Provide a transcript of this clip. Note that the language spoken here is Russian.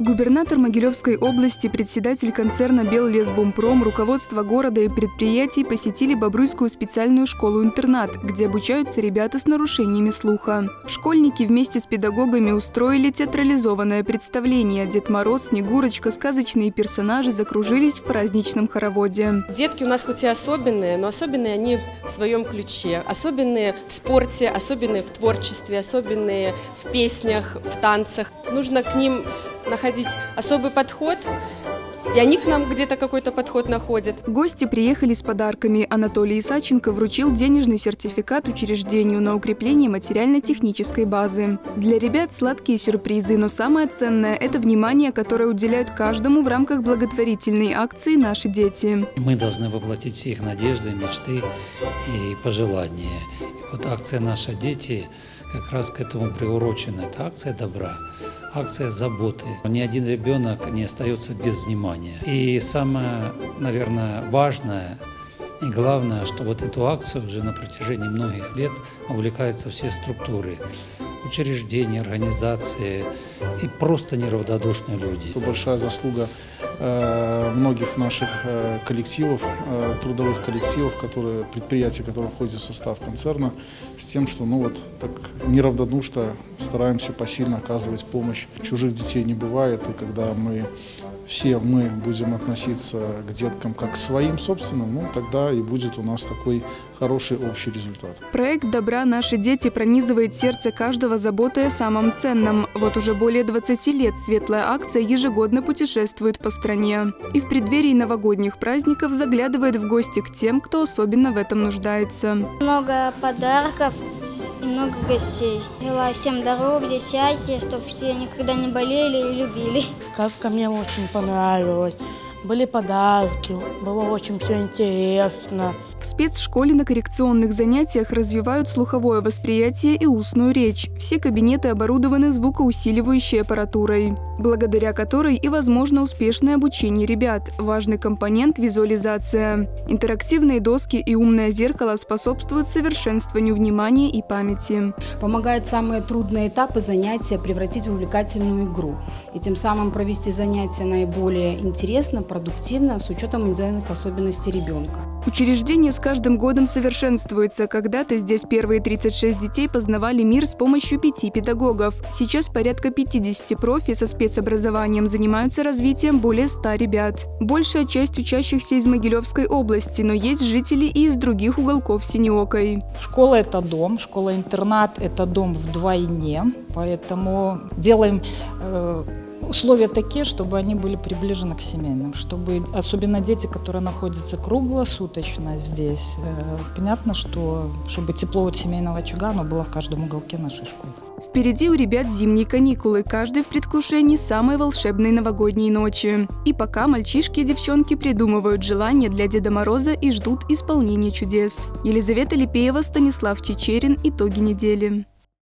Губернатор Могилевской области, председатель концерна «Беллесбумпром», руководство города и предприятий посетили Бобруйскую специальную школу-интернат, где обучаются ребята с нарушениями слуха. Школьники вместе с педагогами устроили театрализованное представление. Дед Мороз, Снегурочка, сказочные персонажи закружились в праздничном хороводе. Детки у нас хоть и особенные, но особенные они в своем ключе. Особенные в спорте, особенные в творчестве, особенные в песнях, в танцах. Нужно к ним находить особый подход, и они к нам где-то какой-то подход находят. Гости приехали с подарками. Анатолий Исаченко вручил денежный сертификат учреждению на укрепление материально-технической базы. Для ребят сладкие сюрпризы, но самое ценное – это внимание, которое уделяют каждому в рамках благотворительной акции «Наши дети». Мы должны воплотить все их надежды, мечты и пожелания. И вот акция «Наши дети» как раз к этому приурочена. Это акция добра, акция заботы. Ни один ребенок не остается без внимания. И самое, наверное, важное и главное, что вот эту акцию уже на протяжении многих лет увлекаются все структуры, учреждения, организации и просто неравнодушные люди. Это большая заслуга многих наших коллективов, трудовых коллективов, предприятия, которые входят в состав концерна, с тем, что так неравнодушно стараемся посильно оказывать помощь. Чужих детей не бывает, и когда мы будем относиться к деткам как к своим собственным, тогда и будет у нас такой хороший общий результат. Проект «Добра. Наши дети» пронизывает сердце каждого заботой о самом ценном. Вот уже более 20 лет светлая акция ежегодно путешествует по стране. И в преддверии новогодних праздников заглядывает в гости к тем, кто особенно в этом нуждается. Много подарков и много гостей. Желаю всем здоровья, счастья, чтобы все никогда не болели и любили. Сказка мне очень понравилась. Были подарки, было очень все интересно. В спецшколе на коррекционных занятиях развивают слуховое восприятие и устную речь. Все кабинеты оборудованы звукоусиливающей аппаратурой, благодаря которой и возможно успешное обучение ребят. Важный компонент – визуализация. Интерактивные доски и умное зеркало способствуют совершенствованию внимания и памяти. Помогает самые трудные этапы занятия превратить в увлекательную игру. И тем самым провести занятия наиболее интересно, продуктивно, с учетом индивидуальных особенностей ребенка. Учреждение с каждым годом совершенствуется. Когда-то здесь первые 36 детей познавали мир с помощью 5 педагогов. Сейчас порядка 50 профи со спецобразованием занимаются развитием более 100 ребят. Большая часть учащихся из Могилевской области, но есть жители и из других уголков Синеокой. Школа – это дом, школа-интернат – это дом вдвойне, поэтому делаем условия такие, чтобы они были приближены к семейным, чтобы особенно дети, которые находятся круглосуточно здесь, понятно, что чтобы тепло от семейного очага, оно было в каждом уголке нашей школы. Впереди у ребят зимние каникулы, каждый в предвкушении самой волшебной новогодней ночи. И пока мальчишки и девчонки придумывают желания для Деда Мороза и ждут исполнения чудес. Елизавета Липеева, Станислав Чечерин. Итоги недели.